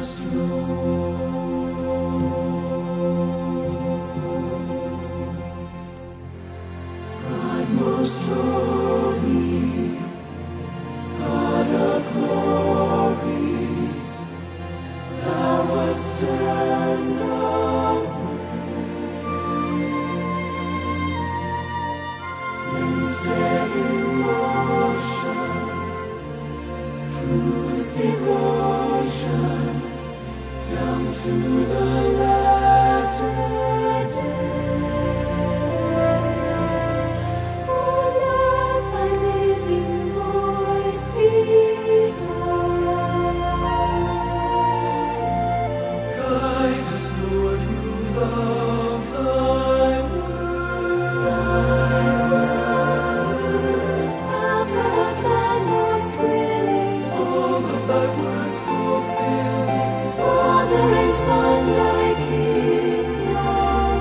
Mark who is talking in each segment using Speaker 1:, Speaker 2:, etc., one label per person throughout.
Speaker 1: us, Lord. God most holy, God of glory, thou wast turned away and set in motion truth's erosion down to the latter day. Oh, let thy living voice be heard. Guide us, Lord, who love thy word. Thy word, proper man most willing, all of thy words fulfilling. Father and Son, thy kingdom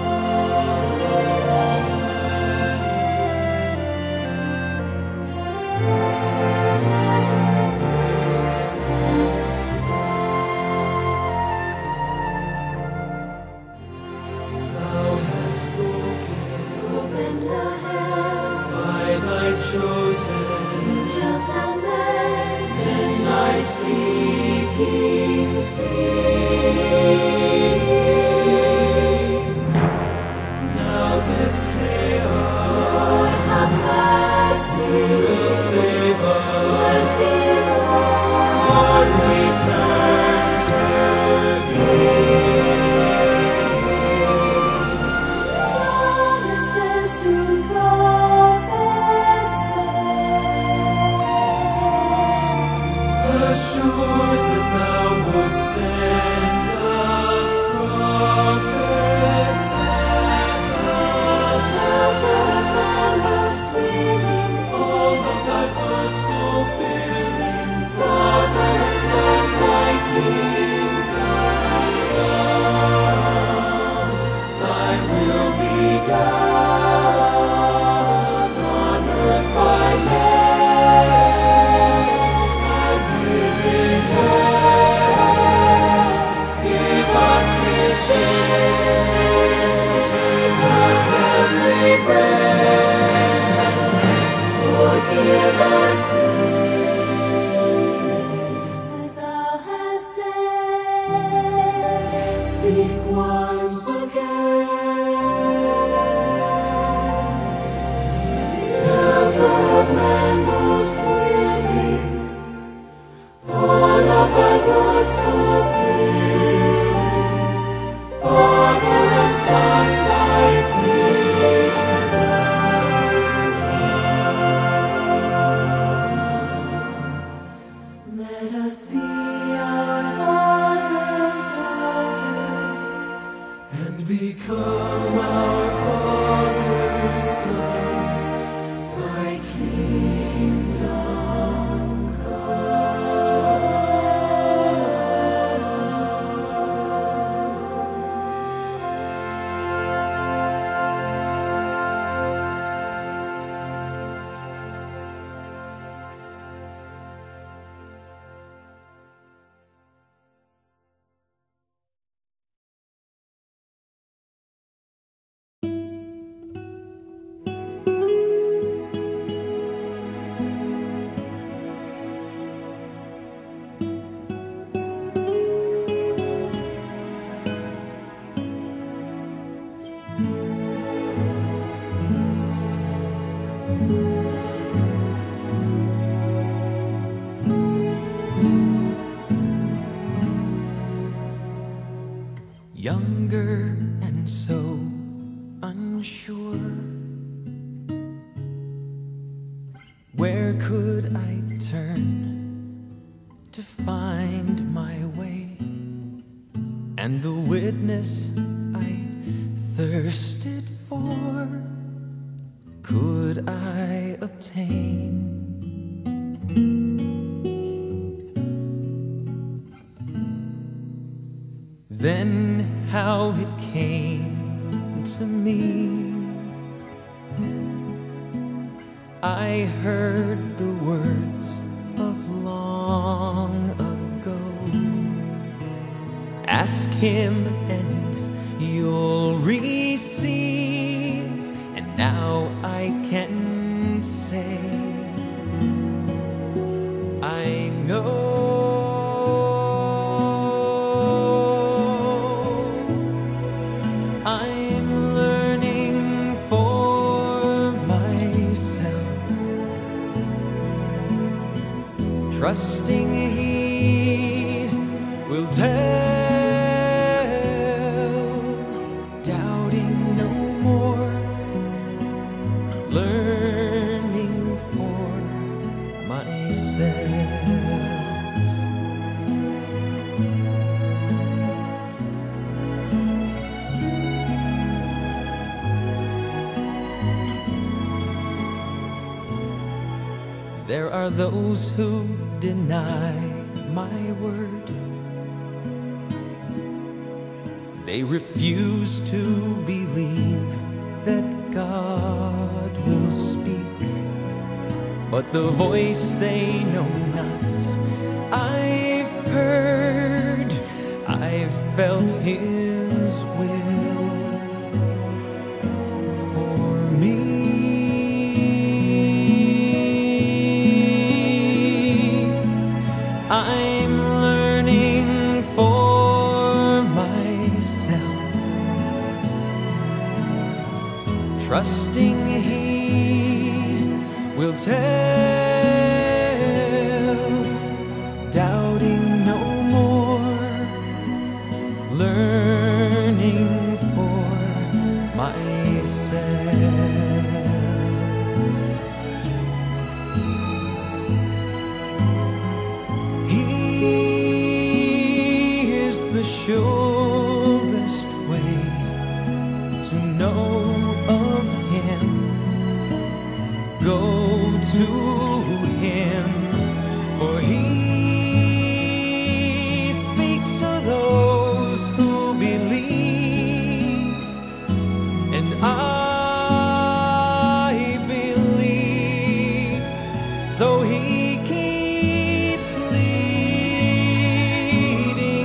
Speaker 1: thou hast spoken, open the heavens by thy chosen angels and men, then thy speaking ceased. Now this chaos, Lord, have mercy, will save us. Mercy, Lord, we turn to thee. Promises through prophets spake, assured that thou wouldst send us prophets and most willing, all of thy words fulfilling. Father and Son, thy kingdom come, thy will be done on earth by men as is in heaven. Give us this day our heavenly bread. Forgive our sins as thou hast said. Speak once again. Helper of man most willing, all of thy words fulfilling. Father and Son, thy kingdom. Let us be our Father's daughters and become our Father's sons. Thy kingdom come.
Speaker 2: Younger and so unsure, where could I turn to find my way? And the witness I thirsted for, could I obtain? Then how it came to me, I heard the words of long ago. Ask him and you'll receive. And now I can say, I know I'm learning for myself, trusting he will tell, doubting no more, learning for myself. There are those who deny my word. They refuse to believe that God will speak, but the voice they know not. I've heard, I've felt his will for me. I'm learning for myself, trusting he will tell, doubting no more, learning for myself. The surest way to know of him, go to him, for he speaks to those who believe, and I believe, so he keeps leading.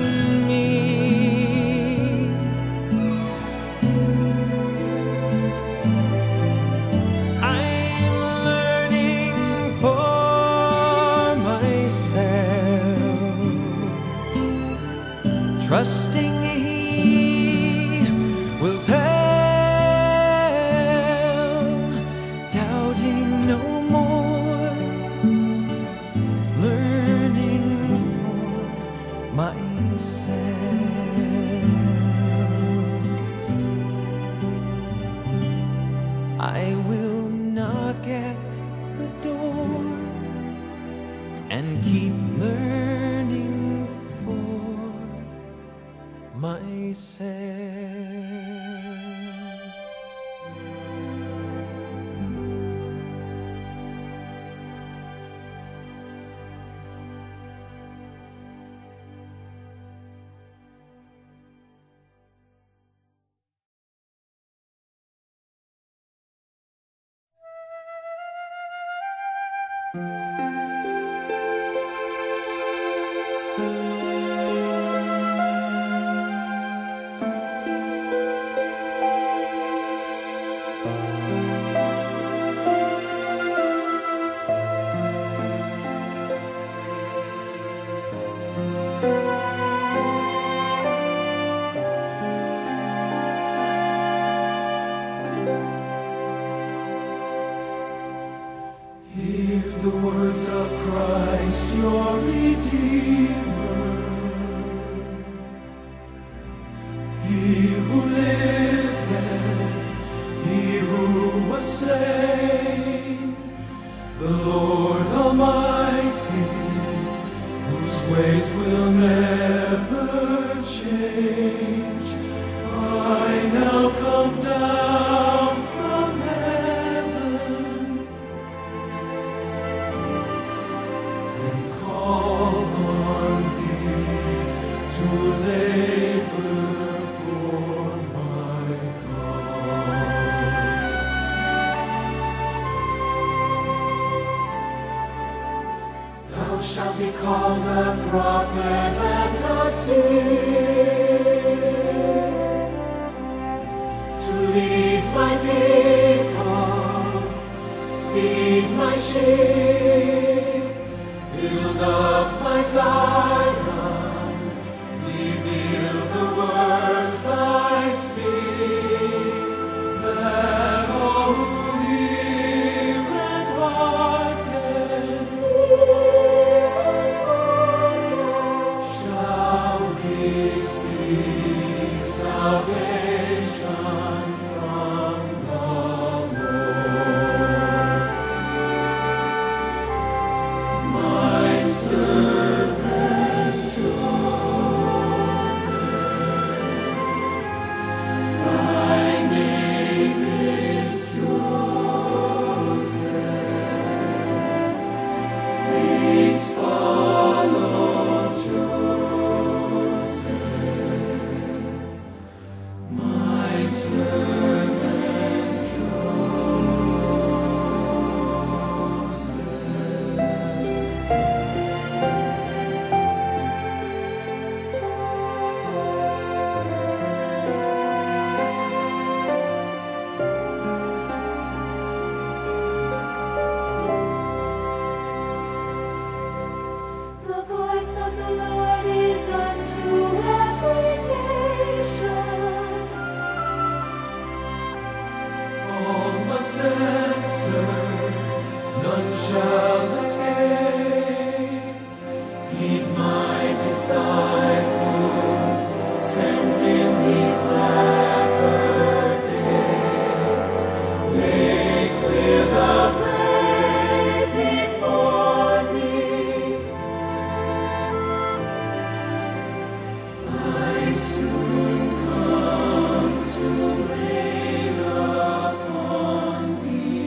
Speaker 2: Trusting he will tell, doubting no more, learning for myself. I will knock at the door and keep learning for myself. Hear the words of Christ, your Redeemer. He who liveth, he who was slain, the Lord Almighty, whose ways will never change. I now come down from heaven and call on thee to labor for my cause. Thou shalt be called a prophet and a seer.
Speaker 1: the Lord is unto every nation.
Speaker 2: All must answer, none shall escape. Heed my disciples, sent in these latter days. Make clear the way before me. I soon come to reign upon the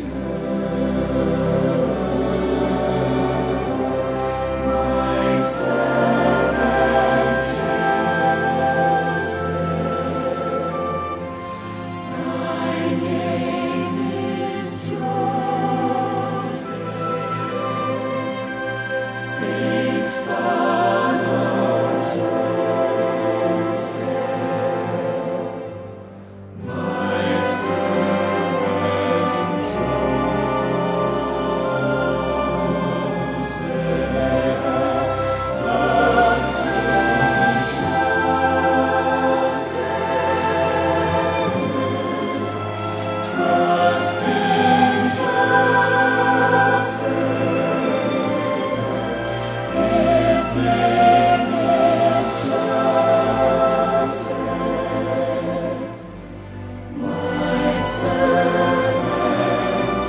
Speaker 2: earth. My servant Joseph, thy name is Joseph. Saints follow Joseph, my servant trust in Joseph. His name is Joseph, my servant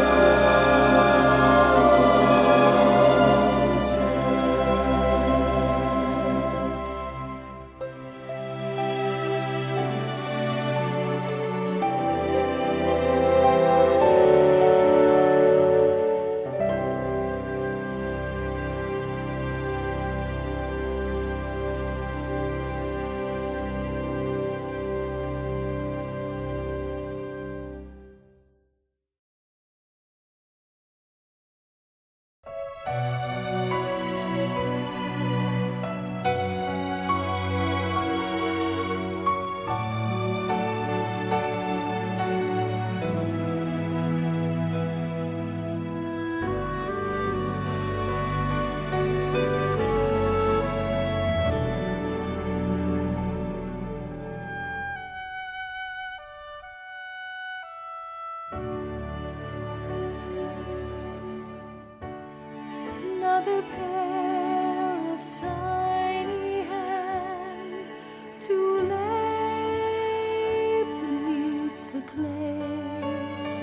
Speaker 1: Another pair of tiny hands to lay beneath the clay.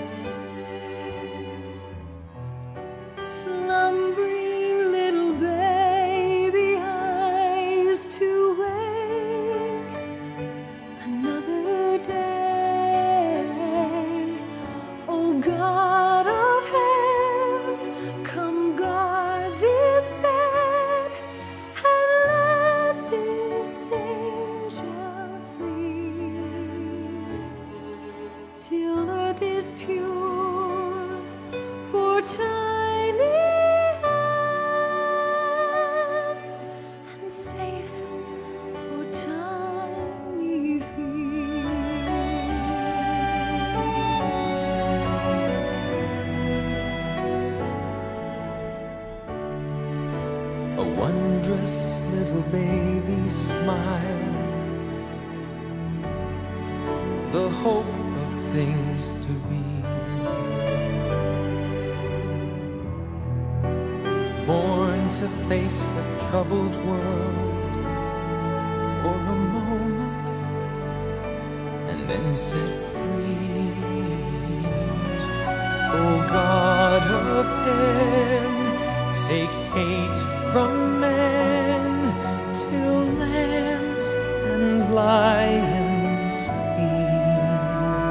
Speaker 1: Slumbering little baby eyes to wake. Another day. Oh God of heaven, come guard this bed and let this angel sleep till earth is pure for tiny hands and safe for tiny feet.
Speaker 2: A wondrous little baby smile, the hope of things to be. Born to face a troubled world for a moment and then set free. Oh God of heaven, take hate from men till lambs and lions feed,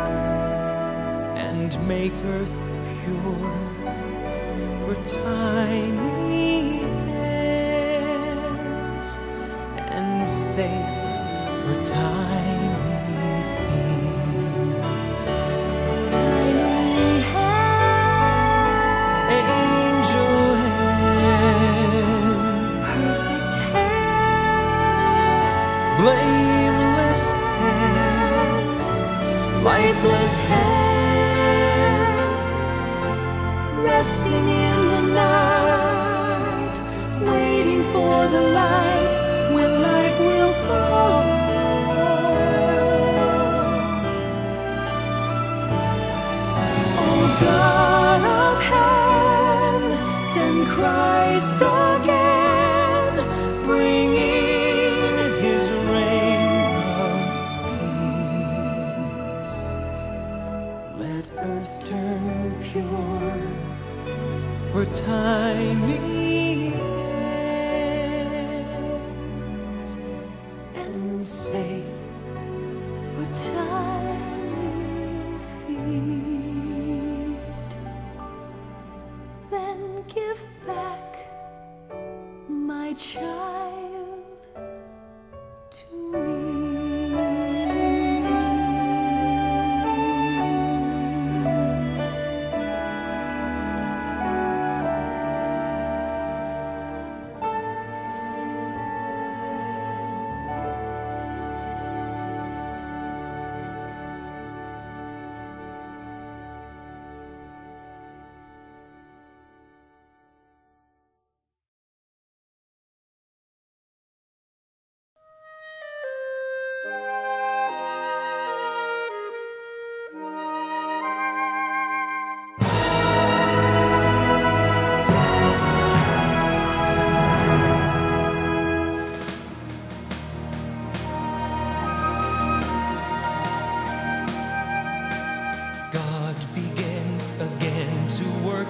Speaker 2: and make earth pure for tiny hands and safe for tiny feet.
Speaker 1: Tiny hands,
Speaker 2: Angel hand,
Speaker 1: perfect hands,
Speaker 2: blameless hands, lifeless hands, resting in the night, waiting for the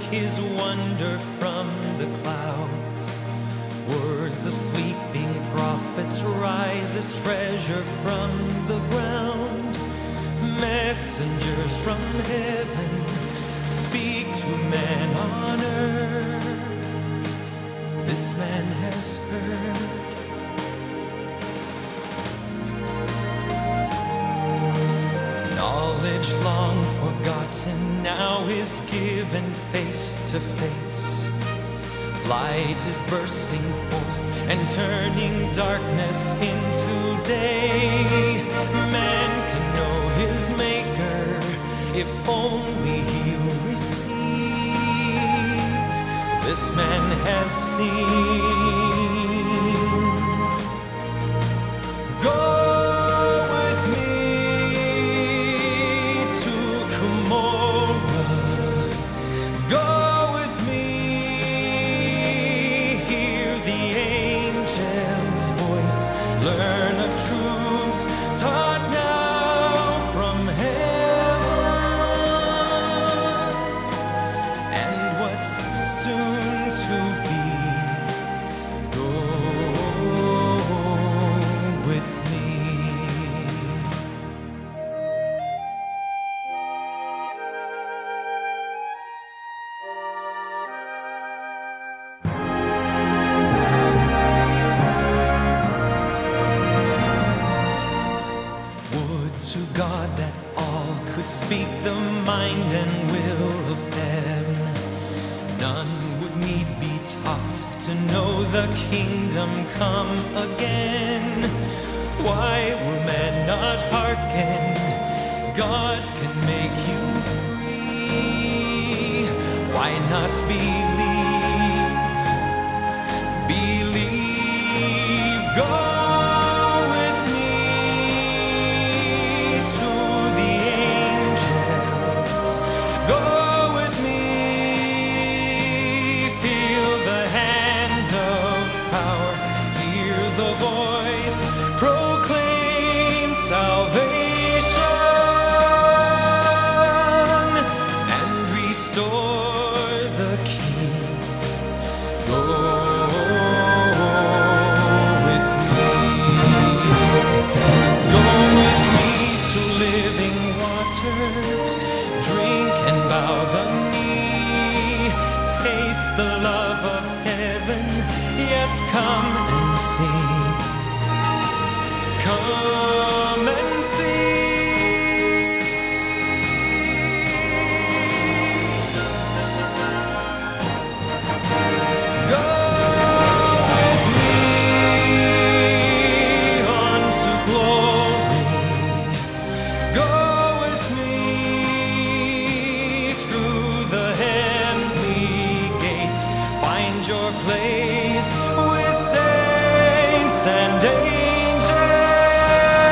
Speaker 2: his wonder from the clouds. Words of sleeping prophets rise as treasure from the ground. Messengers from heaven speak to man on earth. This man has heard. Knowledge long forgotten now is given face to face. Light is bursting forth and turning darkness into day. Man can know his maker if only he'll receive. This man has seen. Go with me to Cumorah. Go with me, hear the angel's voice, learn of truths taught now from heaven, and what's soon to be. Go with me. Would to God that all could speak the mind and will of men. None would need be taught to know the kingdom come again. Why will man not hearken? God can make you free. Why not believe? Believe. Go with me to the angels. Go with me. Feel the hand of power. Hear the voice. Proclaim salvation and restore the keys. Go with me. Go with me to living waters. Drink and bow the knee. Taste the love of heaven. Yes, come and see. Come and see. Go with me unto glory. Go with me through the heavenly gate. Find your place. With saints and angels.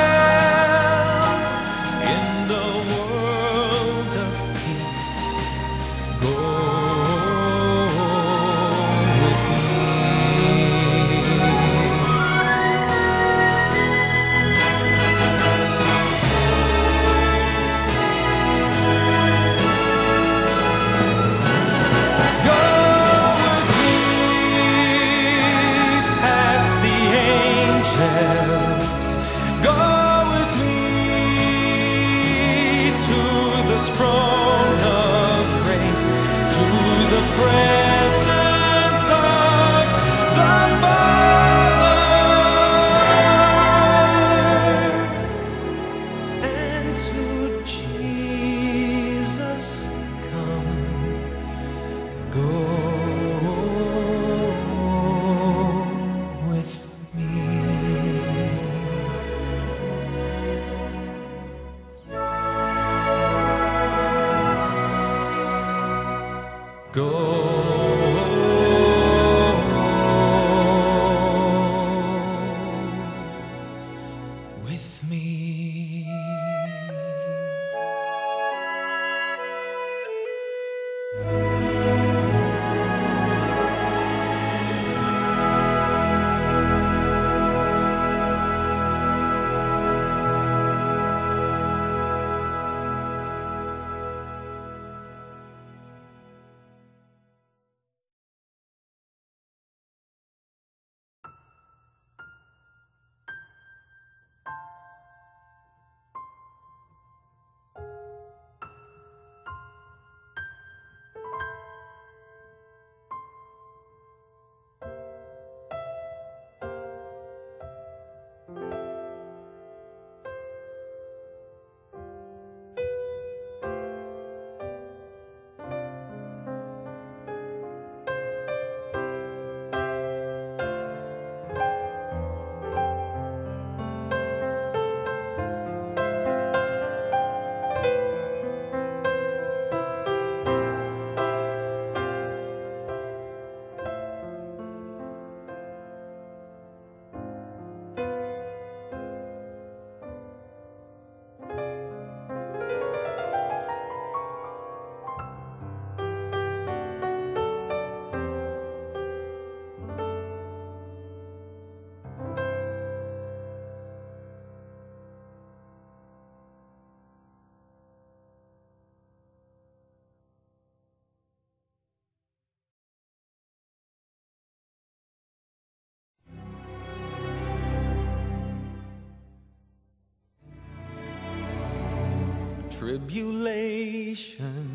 Speaker 2: tribulation.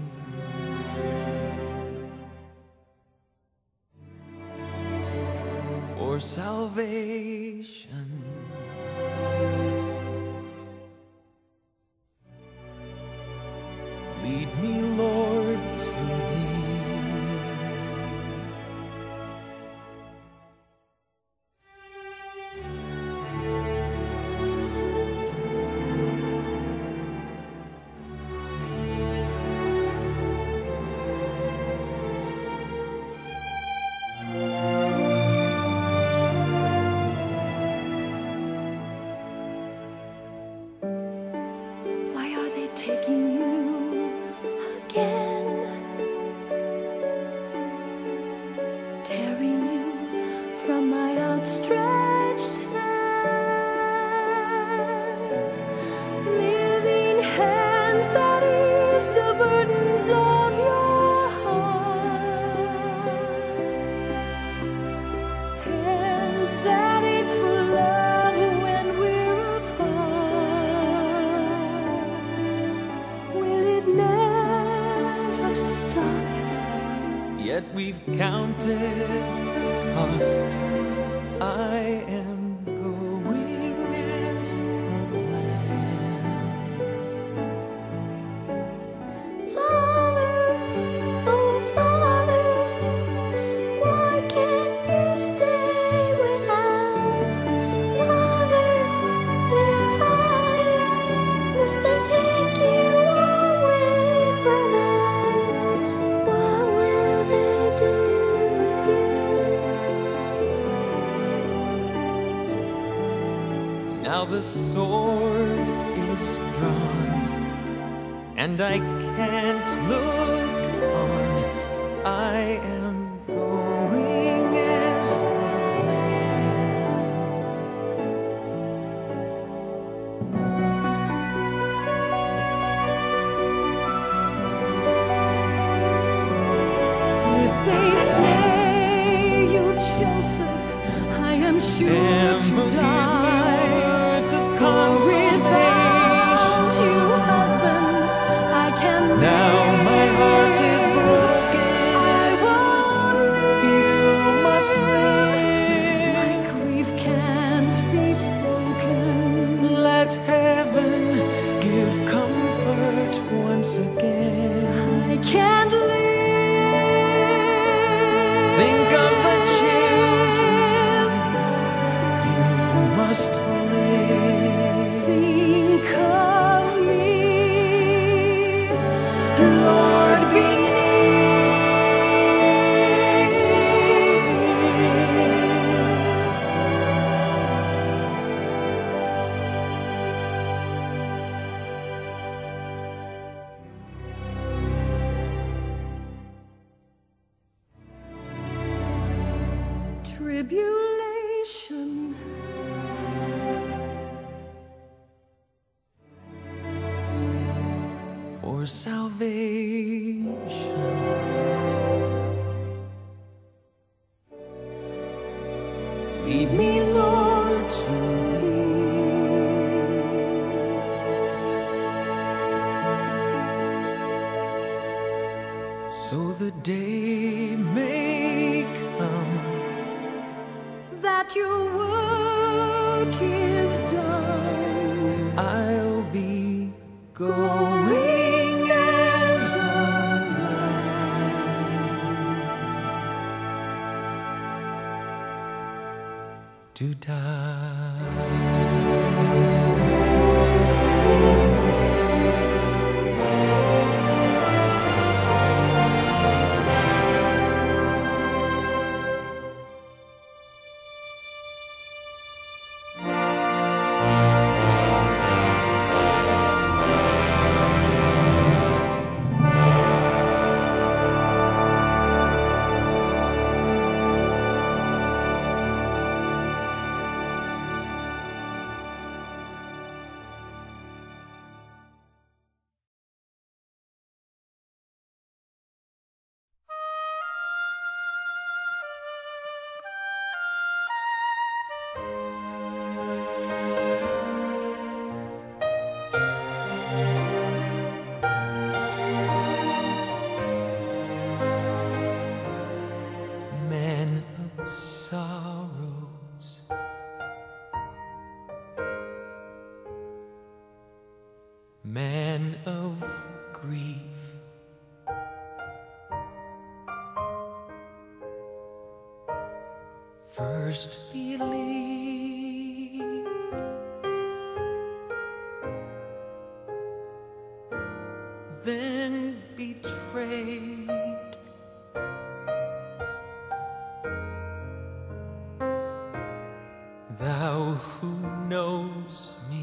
Speaker 2: For salvation. Lead me, Lord, to Thee.
Speaker 1: Why are they taking you again? Tearing you from my outstretched hands. Living hands that ease the burdens of your heart. Hands that ache for love when we're apart. Will it never stop?
Speaker 2: Yet we've counted the cost. I am going as a lamb.
Speaker 1: Father, oh Father, why can't you stay with us? Father, dear Father, must they take you away from us? What will they do with you?
Speaker 2: Now the sword is drawn, and I can't look on. I am going as a lamb.
Speaker 1: If they slay you, Joseph, I am sure
Speaker 2: Them who
Speaker 1: to
Speaker 2: give me
Speaker 1: die.
Speaker 2: words of
Speaker 1: For without
Speaker 2: consolation.
Speaker 1: you, husband, I can
Speaker 2: Now my heart is broken.
Speaker 1: I won't live.
Speaker 2: You must
Speaker 1: My
Speaker 2: live.
Speaker 1: grief can't be spoken.
Speaker 2: Let heaven give comfort once again.
Speaker 1: I can't live.
Speaker 2: Think of the children. You must live.
Speaker 1: Think of me, Lord, be tribulation.
Speaker 2: For salvation. Lead me, Lord, to Thee. So the day may come
Speaker 1: That your work is done.
Speaker 2: I'll be going as a lamb to die. man of grief. First believed, then betrayed, thou who knows me,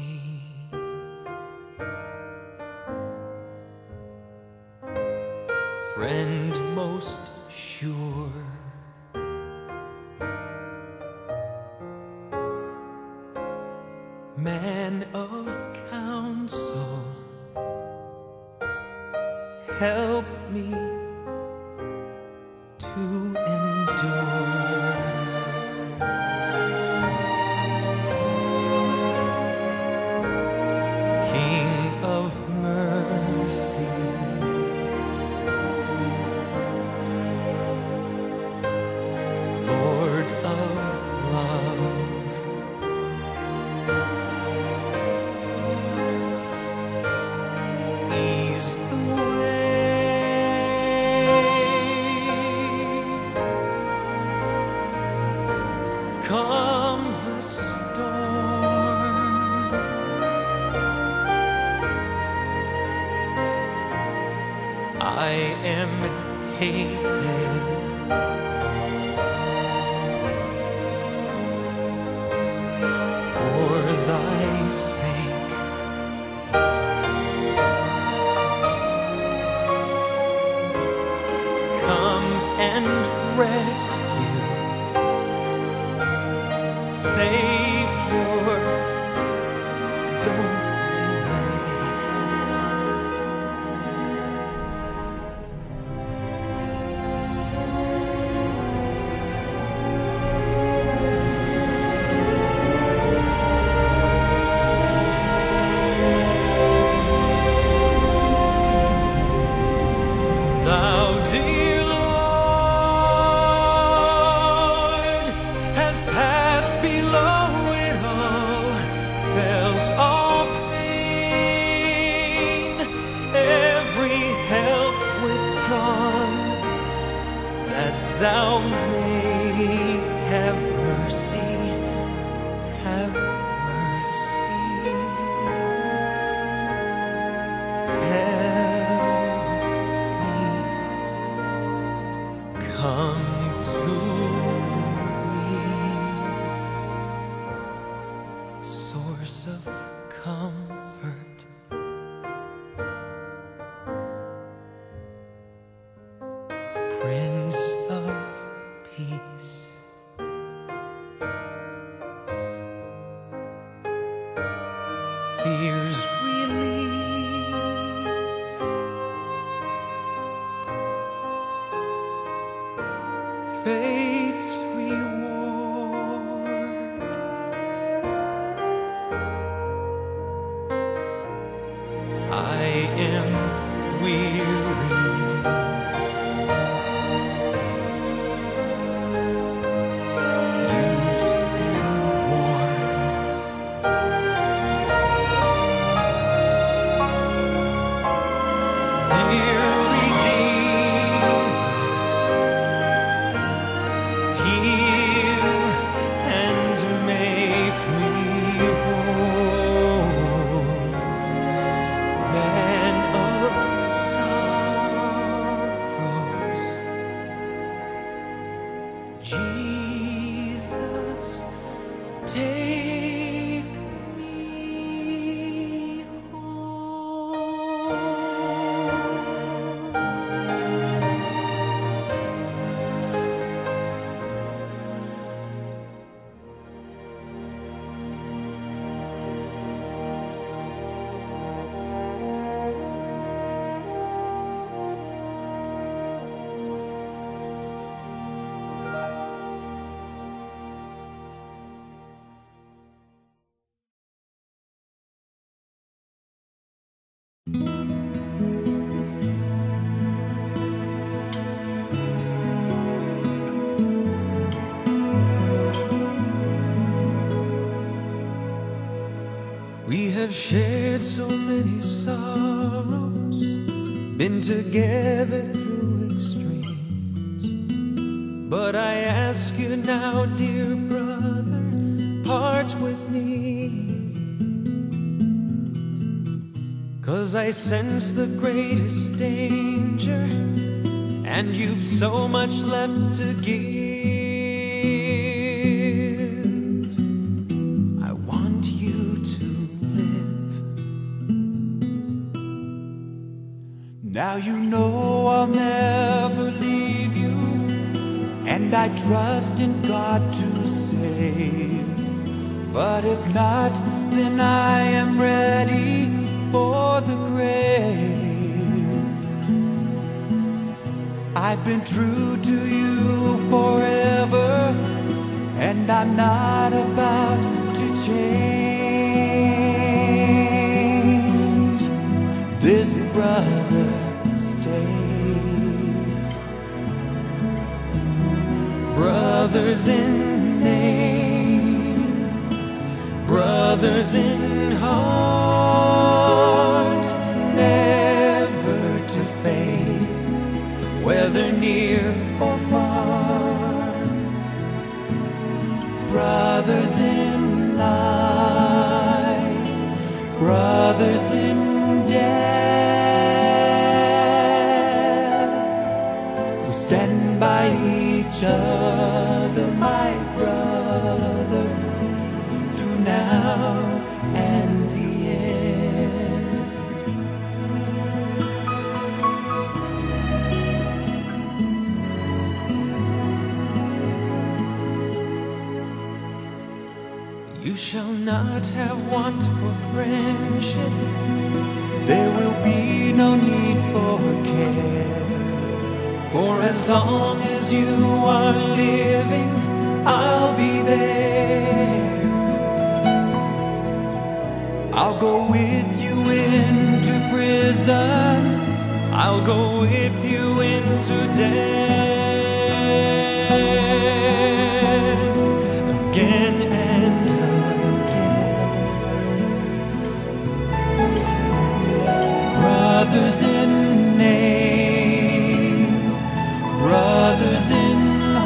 Speaker 2: friend most sure, man of counsel, help me to endure. King of mercy, Lord of love, ease the way, calm the storm, I am hated, for thy sake. Come and rescue, Savior, don't delay. Thou, dear Lord, hast passed below it all, felt all pain, every help withdrawn, that thou may have mercy, have mercy. Come to me, source of comfort, Prince of peace, fears relief, faith's reward, I am weary, used and worn, dear Redeemer, heal and make me whole, man of sorrows, Jesus, take me home. We have shared so many sorrows, been together through extremes. But I ask you now, dear brother, part with me, 'cause I sense the greatest danger, and you've so much left to give. I want you to live.
Speaker 1: Now you know I'll never leave you, and I trust in God to save. But if not, then I am ready for the grave. I've been true to you forever, and I'm not about to change. This brother stays.
Speaker 2: Brothers in name, brothers in heart, never to fade, whether near or far.
Speaker 1: Brothers in life, brothers in death, we'll stand by each other, my brother, through now and the end.
Speaker 2: You shall not have want for friendship.
Speaker 1: There will be no need for care.
Speaker 2: For as long as you are living, I'll be there.
Speaker 1: I'll go with you into prison,
Speaker 2: I'll go with you into death, again and again.
Speaker 1: Brothers in name, brothers in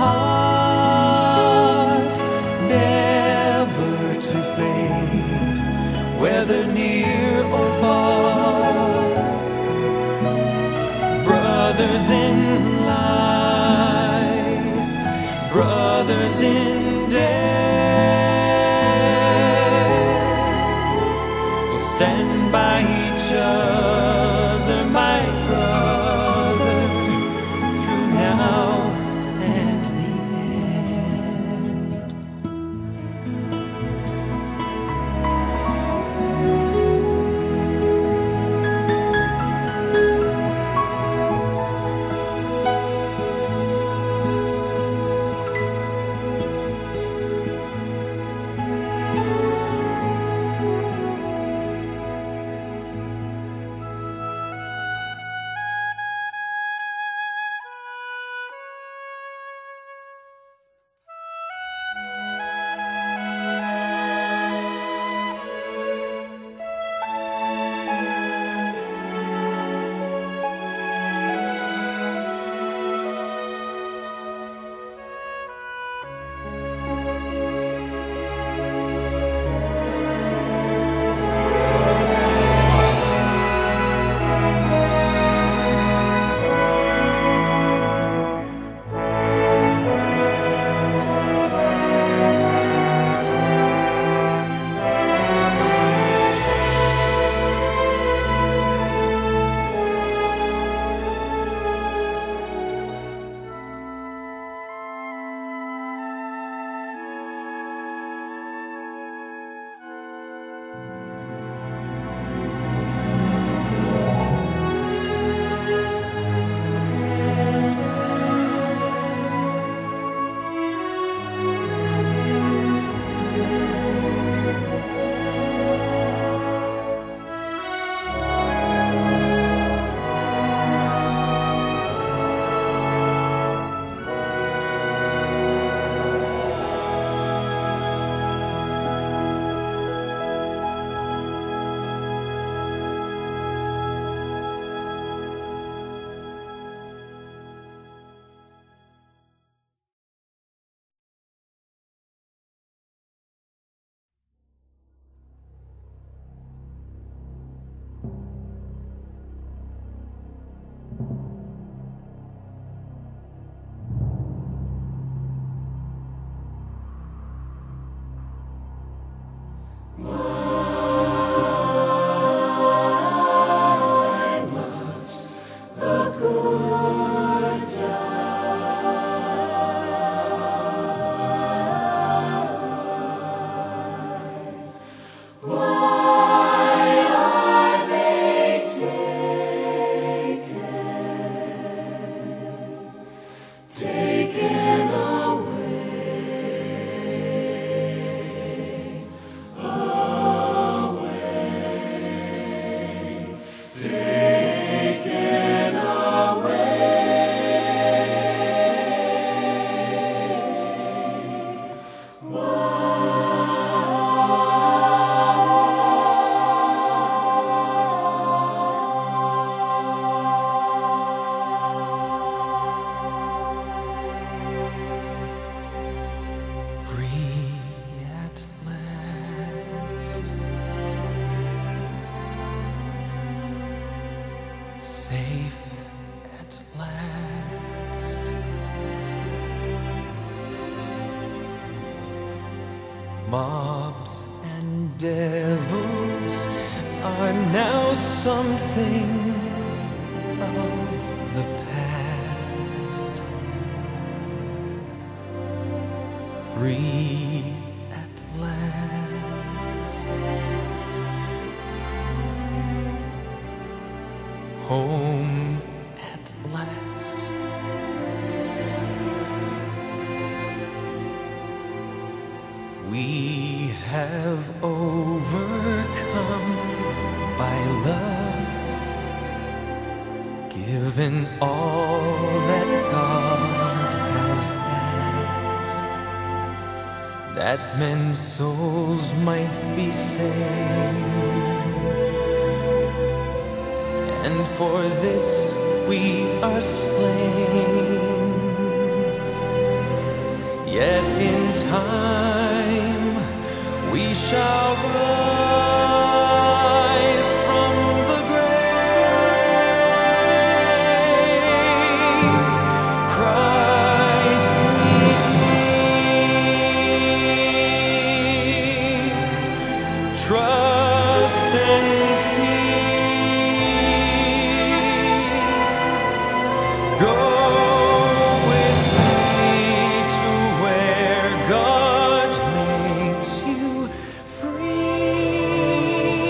Speaker 1: heart, never to fade, whether near or far.
Speaker 2: Brothers in life, brothers in death, we'll stand by each other, my brother, through now and the end. Mobs and devils are now something of the past. Free at last. Home at last. We have overcome by love, given all that God has asked, that men's souls might be saved. And for this we are slain, yet in time we shall rise from the grave. Christ redeems. Trust and see. Go with me to where God makes you free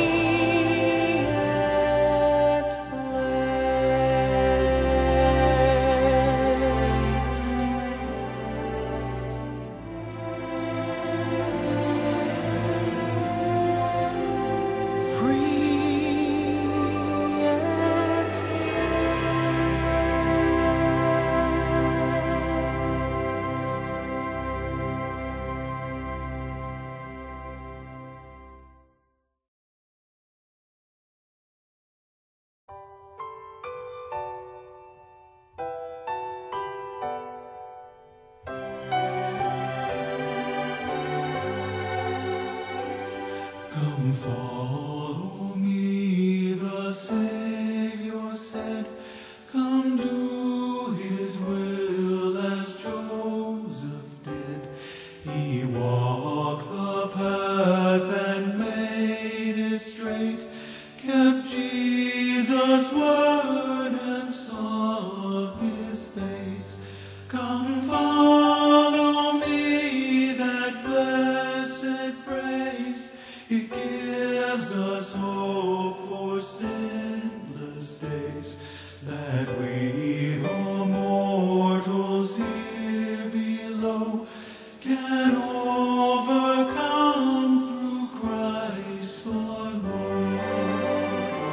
Speaker 2: at last. Free at last.
Speaker 1: Come follow me, the Savior said. Come do his will as Joseph did. He walked the path and made it straight, kept Jesus' word and saw his face. Come follow me, that blessed phrase. It gives us hope for sinless days, that we, though mortals here below, can overcome through Christ our Lord.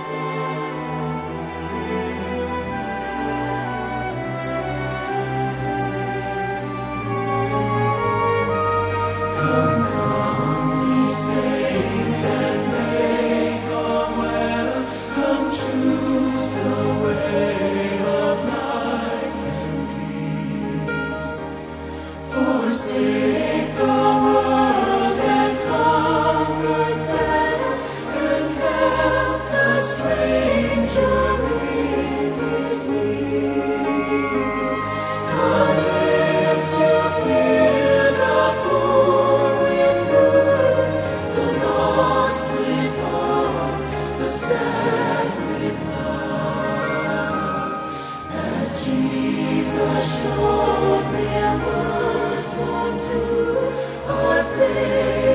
Speaker 1: Come, come, ye saints, and make our way. Come choose the way of life and peace. Forsake the world and conquer self, and help the stranger in his need. Come live to fill the poor with food, the lost with hope, the sad with love. As Jesus showed mere words won't do, our faith